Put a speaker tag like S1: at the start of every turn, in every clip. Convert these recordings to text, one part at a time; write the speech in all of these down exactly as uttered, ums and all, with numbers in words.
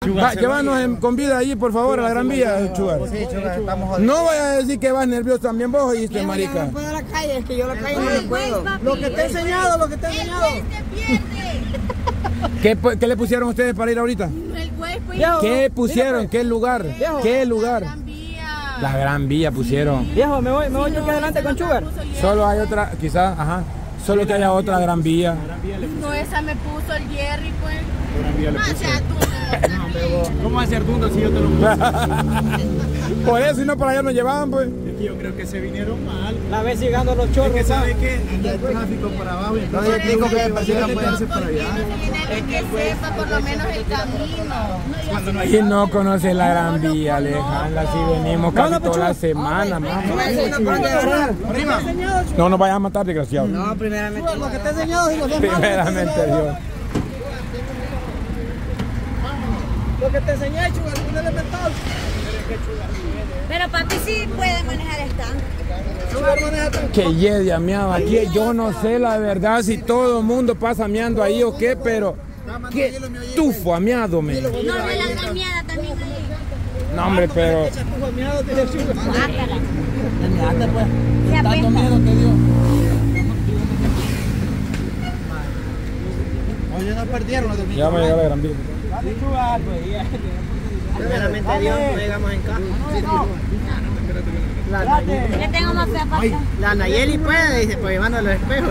S1: Va, llévanos en, con vida ahí, por favor, a la Gran Vía, Chugar.
S2: Sí, Chugar, estamos jodidos.
S1: No vaya a decir que vas nervioso también vos, oíste, marica.
S2: No puedo a la calle, es que yo a la calle no le puedo. Lo que te he enseñado, lo que te he enseñado.
S1: ¿Qué, ¿Qué le pusieron ustedes para ir ahorita? ¿Qué pusieron? ¿Qué lugar? ¿Qué lugar? La Gran Vía pusieron.
S2: Viejo, me voy, me voy yo aquí adelante con Chugar.
S1: Solo hay otra, quizás, ajá. Solo que haya otra Gran Vía.
S3: No, esa me puso el Jerry, pues.
S1: Gran Vía le puso.
S3: O sea, tú no.
S4: ¿Cómo va a ser Dundo si yo te lo puse?
S1: Por eso, y no para allá nos llevaban, pues.
S4: Es que yo creo que se vinieron mal.
S2: La vez llegando los chorros.
S4: Es que sabe que anda el tráfico para abajo y entonces
S2: No, yo digo que
S4: va a quedarse para allá.
S3: Es que sepa por lo menos el camino.
S1: Y no conoce la Gran Vía, Alejandra, si venimos casi toda la semana, mamá. No nos vayas a matar, desgraciado.
S2: No, primeramente. Lo que te he enseñado, si los dos
S1: Primeramente Dios.
S2: Lo que te enseñé, Chugar, un elemental.
S3: Pero papi sí puede manejar el tanque.
S2: Chugar maneja tanque.
S1: Que yedia, miado. Aquí yo no sé la verdad si todo el mundo pasa miando ahí o qué, pero qué tufo a miado, me.
S3: No, de la gran miada también ahí.
S1: No, hombre, pero
S3: Guácala.
S2: Ande, pues.
S3: Se apesta.
S2: Tanto miedo te dio. Oye, no perdieron los domingos.
S1: ya vamos a llegar a la Gran Vía.
S2: Chugar, pues. Primeramente Dios, no llegamos en casa. La,
S3: Le tengo más fe para acá.
S2: la Nayeli puede, dice, pues llevando los espejos.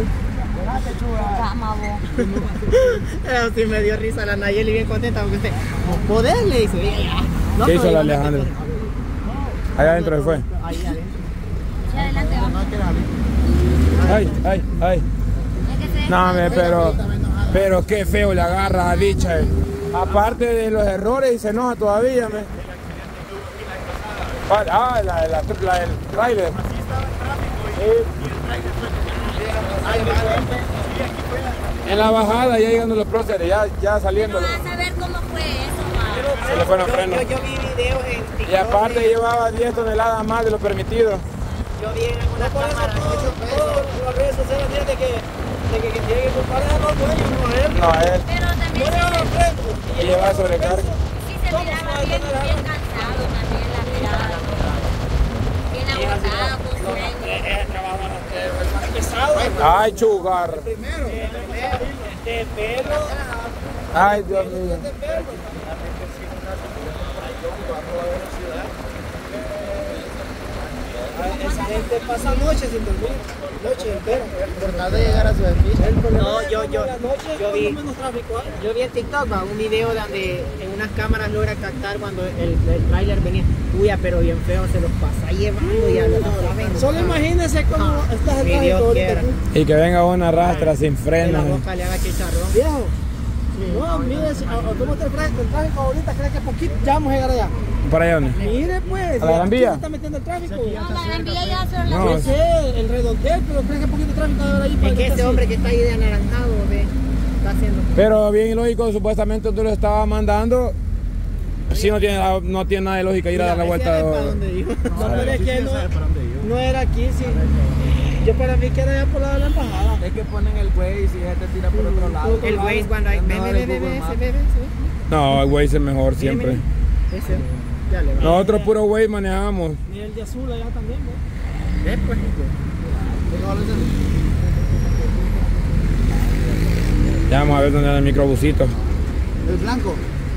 S3: Cama, vos.
S2: Pero sí me dio risa la Nayeli, bien contenta porque usted, ¿no podés? Le dice. No,
S1: ¿Qué hizo
S2: no,
S1: la
S2: no,
S1: Alejandra?
S2: no.
S1: Allá adentro se fue.
S2: Ahí adentro.
S3: Sí, adelante, vamos.
S1: Ay, ay, ay.
S3: Es que se-
S1: No, hombre, pero, pero qué feo le agarra a dicha. eh. Aparte de los errores y se enoja todavía, me. Ah, la, la, la del trailer. En la bajada, ya llegando los próceres, ya, ya saliendo.
S3: No vas a saber cómo fue eso, ma.
S1: Se le fueron frenos.
S2: Yo, yo vi videos en TikTok.
S1: Y aparte llevaba diez toneladas más de lo permitido.
S2: Yo vi en una cámara. Todas las redes sociales tienen de que, de que quien llegue con pareja no dueño, no a él.
S1: No, a él.
S3: Pero también sí,
S1: Y llevaba sobrecarga.
S3: sí se miraba bien, bien cansado también, la mirada. Bien agotado, con sueño.
S1: Ay, Chugar.
S2: Primero, de pelo.
S1: Ay, Dios mío.
S2: Esa gente pasa noches sin dormir, noche entera, por nada de llegar a su edificio. No, yo, yo, yo vi, yo vi en TikTok ¿no? un video donde en unas cámaras logra captar cuando el, el tráiler venía, uya, pero bien feo, se los pasa llevando y a los saben. Solo imagínense cómo estás el tráfico ahorita.
S1: Y que venga una rastra sin
S2: Que
S1: freno.
S2: la boca le haga chicharrón. Viejo, no, mire, ¿cómo está el tráfico? El tráfico ahorita, cree que poquito, ya vamos a llegar allá.
S1: ¿Para allá dónde?
S2: Mire pues,
S1: ¿A la Gran Vía?
S2: se está metiendo el tráfico.
S3: No, la Gran Vía ya son las
S1: No,
S2: Yo sé, el redondel, pero creo que poquito tráfico va a haber ahí para
S5: Es que
S2: está
S5: ese
S2: así.
S5: hombre que está ahí de anaranjado, ve, está haciendo.
S1: Pero bien lógico, supuestamente tú lo estabas mandando. Sí, no tiene, no tiene nada de lógica ir a dar la vuelta.
S2: Ese era para dónde iba. No, pero es que no, no era aquí, sí. Yo para mí que era allá por la de la embajada.
S4: Es que ponen el Waze y este tira por otro lado.
S5: El Waze cuando hay. Ve, ve, ve, ve, ve, ese, ve, ve, ese.
S1: No, el Waze es mejor siempre.
S5: Ese. Ya le va.
S1: Nosotros puro Waze manejamos.
S2: Y el de azul allá también, ¿no?
S5: Ve, pues.
S1: Ya vamos a ver dónde anda el microbusito.
S5: El blanco.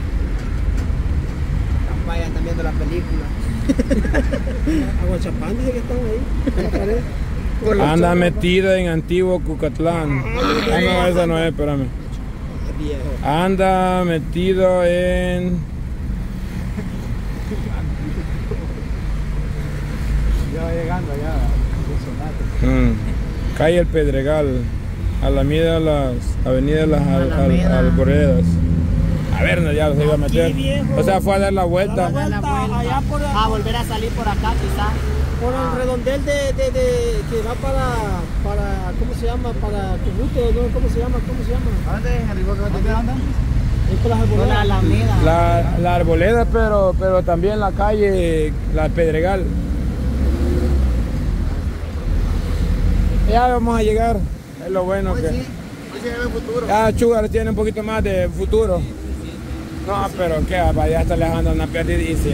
S5: Vaya, están viendo la película.
S2: Aguachapán dice que están ahí. En la pared.
S1: Anda metido en Antiguo Cucatlán. Ah, no, esa no es, espérame. Anda metido en...
S4: Ya va llegando ya.
S1: Mm. Calle El Pedregal. Alameda las Avenida Las al, al, Alboredas. A ver, no, ya se iba a meter. O sea, fue a dar la vuelta.
S2: Dar la vuelta allá por,
S5: A volver a salir por acá, quizás.
S2: por el redondel de, de, de que va para, para, ¿cómo se llama? Para Cubute, ¿no? ¿Cómo se llama? ¿Cómo se llama?
S5: ¿A dónde es, Enrico? ¿Dónde andan?
S2: Es por las
S5: Por la
S2: arboledas.
S5: Alameda.
S1: La, la Arboleda, pero, pero también la calle, la Pedregal. Ya vamos a llegar. Es lo bueno
S5: Hoy
S1: que...
S5: sí, hoy se ve el futuro.
S1: Ya Sugar tiene un poquito más de futuro. No, pero que vaya hasta les anda una perdidísima.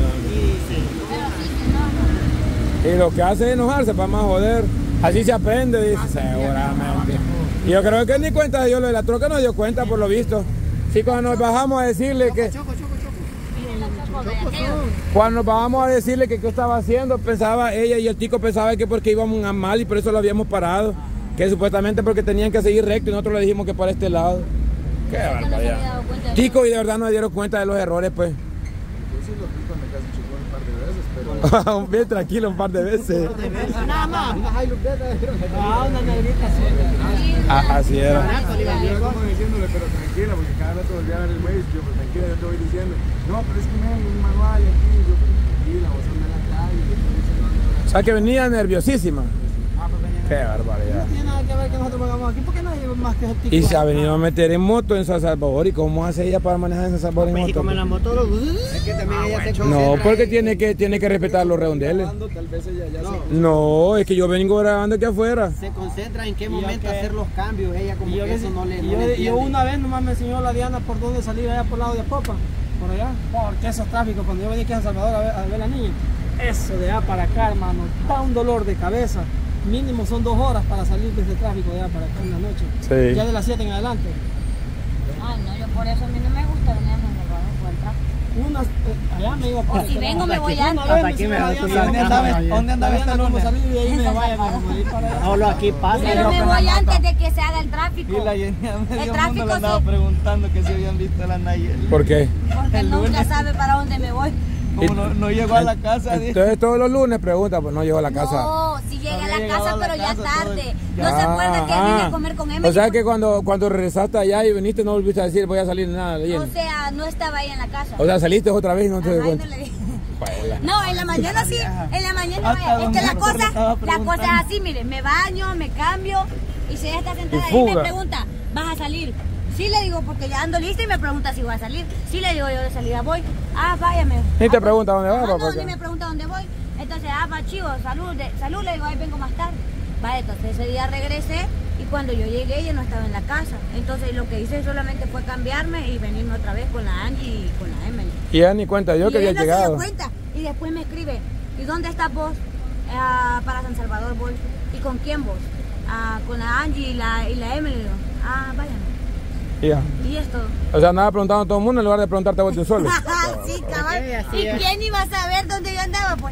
S1: Y lo que hace es enojarse para más joder. Así se aprende, dice, seguramente. Y yo creo que ni cuenta de Dios, lo de la troca no dio cuenta por lo visto. Sí, cuando nos bajamos a decirle que... Cuando nos bajamos a decirle que qué estaba haciendo, pensaba ella y el tico pensaba que porque íbamos a mal y por eso lo habíamos parado. Que supuestamente porque tenían que seguir recto y nosotros le dijimos que para este lado. Qué barbaridad. Tico, y de verdad no se dieron cuenta de los errores, pues. Bien tranquilo un par de veces.
S5: Nada más.
S2: Ah, una negrita así.
S1: Ah, así era.
S4: Yo como diciéndole, pero tranquila, porque cada rato volví a ver el Waze, yo, pues tranquila, yo te voy diciendo, no, pero es que me un manual aquí, yo, pues tranquila, vos andás en la calle, yo te diciendo.
S1: O sea que venía nerviosísima.
S5: Ah, pues venía.
S1: Qué barbaridad.
S5: No tiene nada que ver que nosotros vengamos aquí, porque nadie más que el tico.
S1: Y se ha venido a meter en moto en San Salvador. ¿Y cómo hace ella para manejar en San Salvador en
S5: Pues, y
S1: moto?
S5: como en la moto, lo... es que también ella se
S1: No,
S5: concentra
S1: porque
S5: en-
S1: tiene que, tiene que respetar los redondeles.
S4: Tal vez ella ya se...
S1: No, es que yo vengo grabando aquí afuera.
S5: Se concentra en qué
S2: yo
S5: momento
S2: que-
S5: hacer los cambios, ella como
S2: Y yo,
S5: que eso no le,
S2: y
S5: no
S2: yo,
S5: le
S2: yo
S5: entiende.
S2: una vez nomás me enseñó la Diana por dónde salir allá por el lado de Popa, por allá, porque esos tráficos, cuando yo venía aquí a San Salvador a ver a, ver a la niña, eso de allá para acá, hermano, da un dolor de cabeza. Mínimo son dos horas para salir de ese tráfico de allá para acá en la noche.
S1: Sí.
S2: Ya de las siete en adelante.
S3: Ay, no, yo por eso a mí no me gusta venir a San Salvador por el tráfico.
S2: Unas, eh, allá me iba por
S3: O si vengo me voy
S2: Una
S3: antes.
S2: vez
S5: Hasta
S2: me
S5: aquí
S2: enseñó
S5: me
S2: la
S5: va,
S2: Diana,
S5: tú
S2: ¿dónde
S5: sabes,
S2: andaba?
S5: no,
S2: ¿Dónde andaba?
S5: no,
S2: Viendo cómo
S5: no,
S2: salir y de ahí
S3: en
S2: me
S3: San
S2: vaya,
S3: Salvador.
S2: me voy para allá.
S5: Solo aquí pasa.
S3: Pero
S5: yo
S3: me
S5: con la
S3: voy
S5: moto.
S3: antes de que se haga el tráfico.
S4: Y la Jenny a medio
S3: tráfico
S4: mundo le andaba
S3: sí.
S4: preguntando que si habían visto a la Nayeli.
S1: ¿Por qué?
S3: Porque nunca sabe para dónde me voy.
S4: Como no, no llegó a la casa, dice.
S1: Entonces todos los lunes pregunta, pues no llegó a la casa.
S3: No, si llega a
S4: Había
S3: la
S4: llegado
S3: casa,
S4: a la
S3: pero ya
S4: casa todo
S3: tarde.
S4: el-
S3: No se acuerda que
S1: Ah,
S3: vine
S1: ah.
S3: a comer con Emily.
S1: O sea que cuando, cuando regresaste allá y viniste no volviste a decir voy a salir nada.
S3: O sea, no estaba ahí en la casa.
S1: O sea, saliste otra vez y no te
S3: Ajá,
S1: das
S3: y
S1: cuenta.
S3: no le dije.
S1: Juela.
S3: No, en la mañana sí, en la mañana
S4: Hasta
S3: vaya. Es que la
S4: Don Héctor le estaba
S3: cosa, la cosa
S4: preguntando.
S3: es así, mire, me baño, me cambio y si ella está sentada
S1: Y
S3: ahí me
S1: fuga.
S3: pregunta, ¿vas a salir? Sí le digo, porque ya ando lista y me pregunta si voy a salir. Sí le digo yo de salida voy. Ah, váyame.
S1: Ni te
S3: Ah,
S1: pregunta dónde vas,
S3: ah,
S1: papá.
S3: No, ni me pregunta dónde voy. Entonces, ah, va chivo, salud, de- salud, le digo, ahí vengo más tarde. Vale, entonces ese día regresé y cuando yo llegué ella no estaba en la casa. Entonces lo que hice solamente fue cambiarme y venirme otra vez con la Angie y con la Emily.
S1: Y ya ni cuenta yo
S3: y
S1: que había
S3: él no se dio
S1: llegado.
S3: cuenta. Y después me escribe, ¿y dónde estás vos? "Ah, para San Salvador voy. ¿Y con quién vos? "Ah, con la Angie y la, y la Emily. Le digo, ah, váyame.
S1: Y ya.
S3: Y esto.
S1: O sea, andaba preguntando a todo el mundo en lugar de preguntarte a vos de un solo.
S3: Sí, cabal.
S5: Ok, así
S3: ¿Y
S5: es.
S3: quién iba a saber dónde yo andaba? Pues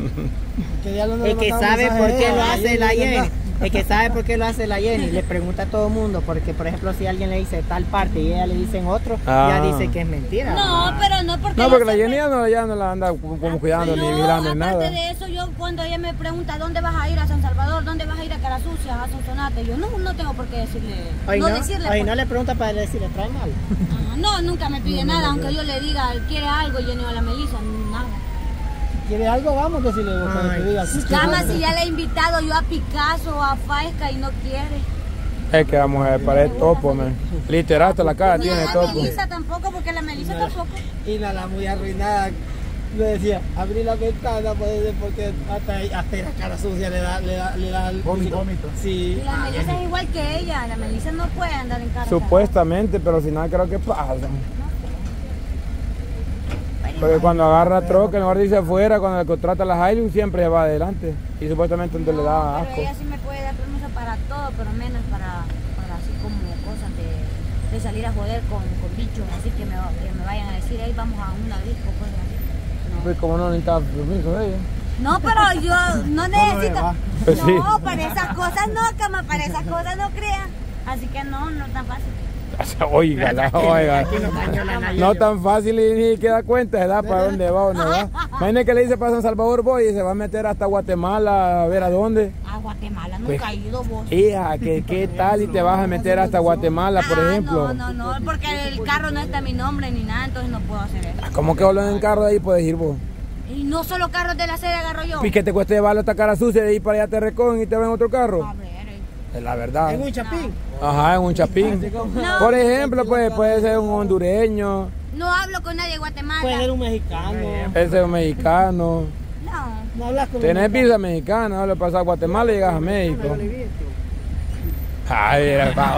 S2: Que ya no le
S5: El que
S2: mandaba
S5: sabe
S2: mensaje
S5: por
S2: a
S5: qué
S2: ella,
S5: lo
S2: a
S5: hace la
S2: Jenny,
S5: Jenny. El que sabe por qué lo hace la Jenny. Le pregunta a todo el mundo. Porque, por ejemplo, si alguien le dice tal parte y ella le dice en otro,
S1: Ah.
S5: ya dice que es mentira.
S3: no, pero no porque...
S1: No, porque la
S3: siempre-
S1: Jenny ya no, ya no la anda como como cuidando ni
S3: No,
S1: vigilando ni
S3: aparte
S1: nada.
S3: de eso, yo cuando ella me pregunta ¿dónde vas a ir a San Salvador? ¿Dónde vas a ir a Cara Sucia, a Sonsonate? Yo no, no tengo por qué decirle,
S5: Hoy
S3: no,
S5: no,
S3: decirle.
S5: hoy
S3: pues.
S5: no le pregunta para decirle trae mal.
S3: Ajá, no, nunca me pide nada, aunque yo le diga, quiere algo, y yo no a la Melissa, nada.
S2: ¿Quiere algo? Vamos a decirle vos, para que
S5: Ay.
S2: diga, sí,
S3: Cama, si ya le he invitado yo a Picasso, a Faesca y no quiere.
S1: Es que la mujer parece topo, man. Literal, hasta la cara
S3: Ni a
S1: tiene
S3: la
S1: topo.
S3: Melissa tampoco, porque la Melissa tampoco.
S2: Y la, la muy arruinada le decía, abrí la ventana pues, porque hasta, hasta la cara sucia le da, le da, le da el
S4: Vómito, vómito.
S2: Sí.
S3: Y la Melissa es igual que ella, la Melissa no puede andar en cara.
S1: Supuestamente, pero al final creo que pasa. Porque cuando agarra troca, en lugar de irse afuera, cuando le contrata la Hilux, siempre se va adelante. Y supuestamente entonces le da
S3: No,
S1: asco.
S3: pero ella sí me puede dar permiso para todo, pero menos para, para así como cosas de, de salir a joder con, con bichos, así que me, que me vayan a decir, ahí vamos a una disco, cosas así. No.
S1: Pues como no necesitaba permiso de ella.
S3: No, pero yo no necesito.
S1: Pues sí.
S3: No, para esas cosas no, cama, para esas cosas no crean. Así que no, no es tan fácil.
S1: Oiga, la oiga. No tan fácil y ni queda cuenta, ¿verdad? Para dónde va o no va. Imagínate que le dice para San Salvador voy y se va a meter hasta Guatemala a ver a dónde.
S3: A Guatemala
S1: Pues,
S3: nunca he ido vos.
S1: Hija, ¿qué, ¿qué tal y te vas a meter hasta Guatemala, por
S3: Ah,
S1: ejemplo?
S3: No, no, no, porque el carro no está a mi nombre ni nada, entonces no puedo hacer eso.
S1: ¿Cómo que hablan en carro de ahí puedes ir vos?
S3: Y no solo carros de la sede agarro yo.
S1: ¿Y qué te cuesta llevarlo hasta Cara Sucia de ahí para allá te recogen y te ven otro carro?
S3: A ver, eh.
S1: Es la verdad.
S2: En un chapín.
S1: Ajá, en un chapín.
S3: No.
S1: Por ejemplo, pues puede ser un hondureño,
S3: No hablo con nadie de Guatemala.
S2: Puede ser un mexicano.
S1: puede ser un mexicano.
S3: No.
S2: No hablas con
S1: Tenés
S2: un
S1: visa mexicana, no le pasas a Guatemala y llegas a México. Ay, mira, Pau.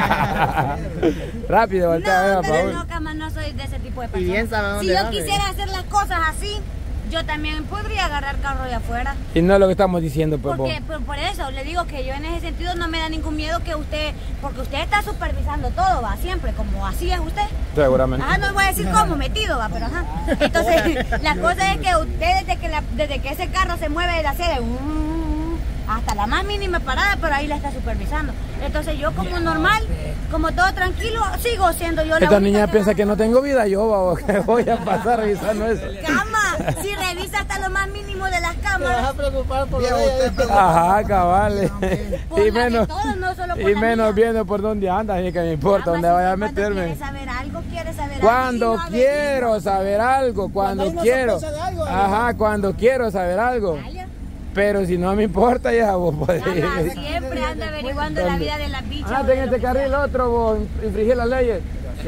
S1: Rápido, voltea,
S3: No,
S1: Pau.
S3: pero no, cama, no soy de ese tipo de
S5: Y bien
S3: persona.
S5: sabe dónde
S3: Si yo
S5: va,
S3: quisiera hacer las cosas así, yo también podría agarrar carro de afuera.
S1: Y no es lo que estamos diciendo, pues, vos.
S3: Porque por, por eso le digo que yo en ese sentido no me da ningún miedo que usted, porque usted está supervisando todo, va, siempre, como así es usted.
S1: Seguramente.
S3: Ajá, no voy a decir cómo, metido, va, pero ajá. Entonces, la cosa es que usted desde que, la, desde que ese carro se mueve de la sede, hasta la más mínima parada, pero ahí la está supervisando. Entonces yo como normal, como todo tranquilo, sigo siendo yo la
S1: Esta
S3: única
S1: niña
S3: que
S1: piensa
S3: va.
S1: que no tengo vida, yo, babo, que voy a pasar revisando eso.
S3: Cama, si revisa hasta lo más mínimo de las
S5: Te vas a
S3: cámaras.
S5: preocupar por la
S1: Ajá, cabales.
S3: Por
S1: Y
S3: la de
S1: menos,
S3: todos, no solo por
S1: y
S3: la
S1: menos
S3: mía.
S1: viendo por dónde andas, ni que me importa
S3: Cama,
S1: dónde
S3: si
S1: vaya a
S3: cuando
S1: meterme.
S3: quiere saber algo, quiere saber
S1: Cuando
S3: algo. y no
S1: quiero saber algo, cuando
S5: Cuando uno
S1: quiero.
S5: sospecha de algo,
S1: Ajá, cuando quiero saber algo.
S3: Vaya.
S1: Pero si no me importa, ya vos podés
S3: Cama,
S1: ir.
S3: siempre anda averiguando la vida de las bichas.
S1: Ah,
S3: o de
S1: en
S3: lo
S1: este
S3: que
S1: carril
S3: sea.
S1: otro, vos infringir las leyes.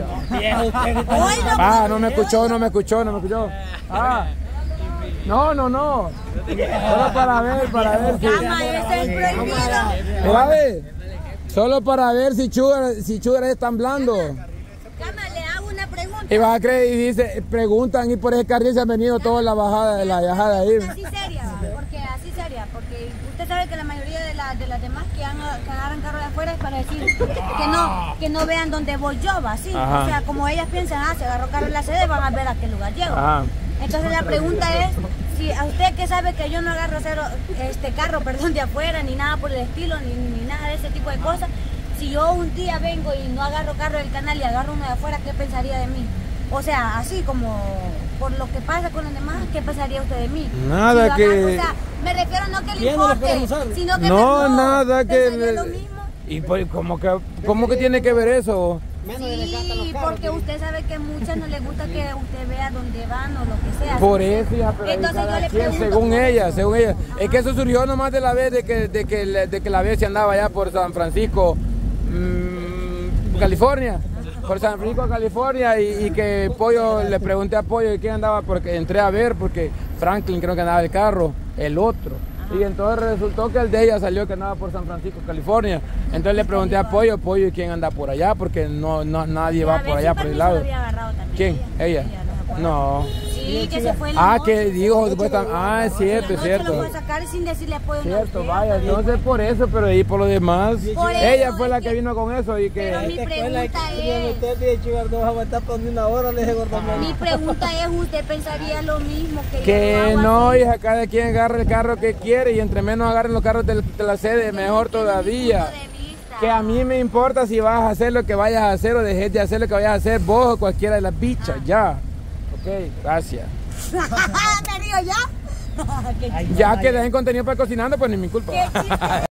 S3: Hoy no
S1: Ah, no me escuchó, no me escuchó, no me escuchó. Ah, no, no, no. Solo para ver, para ver si.
S3: Cama, ese es prohibido.
S1: Mira, ve. Solo para ver si Sugar, si Sugar es tan blando.
S3: Cama, le hago una pregunta.
S1: Y vas a creer y dice, preguntan y por ese carril se han venido toda la bajada de la bajada ahí.
S3: Así seria, va, porque así seria, porque usted sabe que la mayoría de, la, de las demás que, han, que agarran carro de afuera es para decir que no, que no vean dónde voy yo, va, sí.
S1: Ajá.
S3: O sea, como ellas piensan, ah, se agarró carro en la sede, van a ver a qué lugar llego.
S1: Ajá.
S3: Entonces la pregunta es, si a usted que sabe que yo no agarro cero, este carro, perdón, de afuera, ni nada por el estilo, ni, ni nada de ese tipo de cosas, si yo un día vengo y no agarro carro del canal y agarro uno de afuera, ¿qué pensaría de mí? O sea, así como por lo que pasa con los demás, ¿qué pensaría usted de mí?
S1: Nada
S3: Si yo
S1: que-
S3: agarro, o sea, me refiero no que le
S5: ¿Quién no lo puede
S3: importe,
S5: usar?
S3: sino que
S1: No,
S3: me,
S1: nada que.
S3: pensaría lo mismo.
S1: Y pues, ¿cómo que, cómo que tiene que ver eso?
S5: Menos de desgastan los
S3: Sí,
S5: carros,
S3: porque
S5: tío.
S3: usted sabe que a muchas no les gusta que usted vea dónde van o lo que sea.
S1: Por eso, ya, pero ahí
S3: Entonces yo
S1: cada
S3: le
S1: quien,
S3: pregunto
S1: según
S3: por
S1: ella,
S3: eso.
S1: según ella. Es que eso surgió nomás de la vez de que, de que, de que la vez se andaba allá por San Francisco, mmm, California. Por San Francisco, California, y, y que Pollo, le pregunté a Pollo de quién andaba, porque entré a ver, porque Franklin creo que andaba el carro, el otro. Y entonces resultó que el de ella salió que andaba por San Francisco, California. Entonces le pregunté a Pollo, Pollo, ¿y quién anda por allá? Porque no, no nadie va
S3: A ver
S1: por
S3: si
S1: allá, por el
S3: permiso
S1: lado.
S3: lo había agarrado también
S1: ¿Quién? ¿Ella?
S3: ¿no se acuerda?
S1: No.
S3: Sí, que se fue en la
S1: Ah,
S3: noche.
S1: que dijo supuestamente. Ah, es cierto,
S3: En
S1: es
S3: la noche lo
S1: cierto.
S3: fue a sacar sin decirle apoyo.
S1: Cierto, vaya, no sé por eso, pero ahí por lo demás.
S3: Por
S1: Ella
S3: eso
S1: fue
S3: es
S1: la que
S3: que-
S1: vino con eso y
S3: Pero
S1: que.
S3: mi pregunta es,
S5: No vas a aguantar por ni una hora, le dije Gordamón.
S3: mi pregunta es, ¿usted pensaría lo mismo que yo
S1: Que
S3: hago
S1: no,
S3: así?
S1: hija, cada quien agarra el carro que quiere y entre menos agarren los carros de, de la sede, mejor
S3: Desde mi
S1: todavía.
S3: punto de vista.
S1: Que a mí me importa si vas a hacer lo que vayas a hacer o dejes de hacer lo que vayas a hacer vos o cualquiera de las bichas, ya. Ok, gracias.
S3: ¿Me río ya? Qué
S1: Ya que dejen contenido para cocinando, pues ni mi culpa.
S3: Qué chiste.